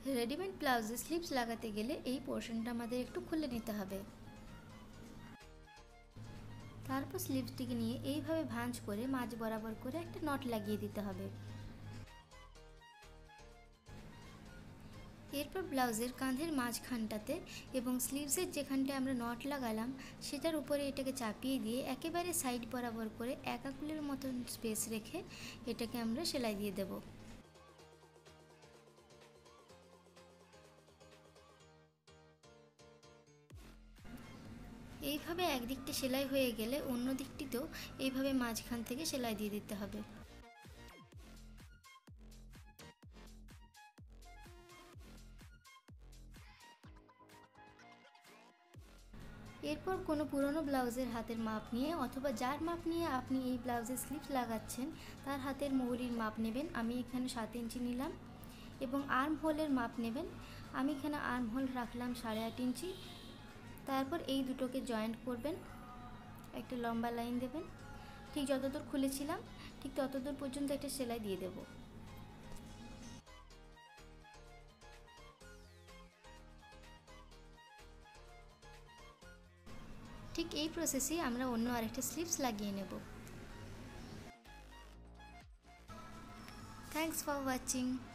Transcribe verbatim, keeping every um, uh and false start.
Readymade ব্লাউজে sleeves লাগাতে গেলে এই পোর্শনটা আমাদের একটু খুলে নিতে হবে। তারপর স্লিভসটিকে নিয়ে এইভাবে ভাঁজ করে মাঝ বরাবর করে একটা নট লাগিয়ে দিতে হবে। এরপর ব্লাউজের কাঁধের মাঝখানটাতে এবং স্লিভসের যেখানটা আমরা নট লাগালাম সেটার উপরে এটাকে চাপিয়ে দিয়ে একেবারে সাইড বরাবর করে এক আঙুলের মতন স্পেস রেখে এটাকে আমরা সেলাই দিয়ে দেব। এইভাবে একদিকটি সেলাই হয়ে গেলে অন্য দিকটিতেও এইভাবে মাঝখান থেকে সেলাই দিয়ে দিতে হবে। এরপর কোনো পুরনো ব্লাউজের হাতের মাপ নিয়ে অথবা যার মাপ নিয়ে আপনি এই ব্লাউজের স্লিভস লাগাচ্ছেন তার হাতের মুহুরির মাপ নেবেন। আমি এখানে সাত ইঞ্চি নিলাম এবং আর্ম হোলের মাপ নেবেন। আমি এখানে আর্ম হোল রাখলাম সাড়ে আট ইঞ্চি। তারপর এই দুটোকে জয়েন্ট করবেন, একটা লম্বা লাইন দেবেন, ঠিক যতদূর খুলেছিলাম ঠিক ততদূর পর্যন্ত একটা সেলাই দিয়ে দেব। ঠিক এই প্রসেসে আমরা অন্য আরেকটা স্লিভস লাগিয়ে নেব। Thanks for watching.